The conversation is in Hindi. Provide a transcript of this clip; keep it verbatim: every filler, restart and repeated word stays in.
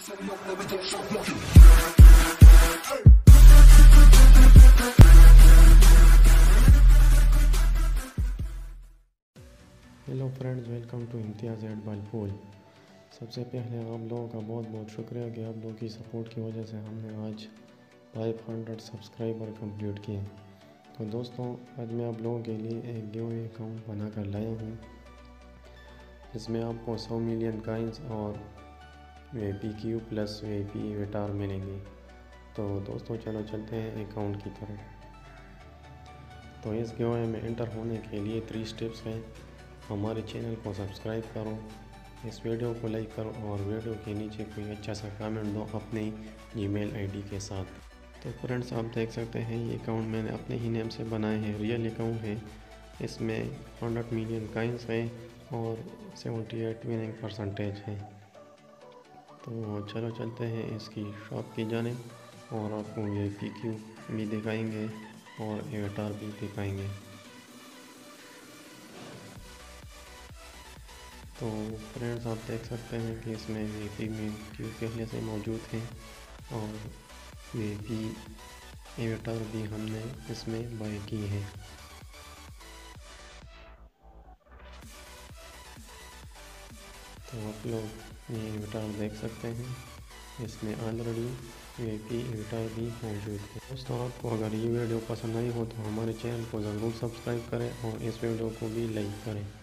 Hello friends, welcome to Imtiaz at बालफूल। सबसे पहले आप लोगों का बहुत बहुत शुक्रिया कि आप लोगों की सपोर्ट की वजह से हमने आज पाँच सौ सब्सक्राइबर कंप्लीट किए। तो दोस्तों, आज मैं आप लोगों के लिए एक गिव अकाउंट बना कर लाया हूँ, जिसमें आपको सौ मिलियन कॉइंस और V P Q plus V P वेटार मिलेंगे। तो दोस्तों, चलो चलते हैं अकाउंट की तरफ। तो इस गिव में एंटर होने के लिए थ्री स्टेप्स हैं। हमारे चैनल को सब्सक्राइब करो, इस वीडियो को लाइक करो और वीडियो के नीचे कोई अच्छा सा कमेंट दो अपने ईमेल आईडी के साथ। तो फ्रेंड्स, आप देख सकते हैं ये अकाउंट मैंने अपने ही नेम से बनाए हैं, रियल अकाउंट है। इसमें हंड्रेड मिलियन कॉइंस हैं और सेवेंटी एट विनिंग परसेंटेज है। तो चलो चलते हैं इसकी शॉप की जानिब और आपको ये पी क्यू भी दिखाएंगे और एवेटार भी दिखाएंगे। तो फ्रेंड्स, आप देख सकते हैं कि इसमें वी पी में क्यू पहले से मौजूद हैं और वी पी एवेटार भी हमने इसमें बाय की है। तो आप लोग ये एवेटार देख सकते हैं, इसमें ऑलरेडी वी पी एवेटार भी मौजूद है। दोस्तों, आपको अगर ये वीडियो पसंद आई हो तो हमारे चैनल को ज़रूर सब्सक्राइब करें और इस वीडियो को भी लाइक करें।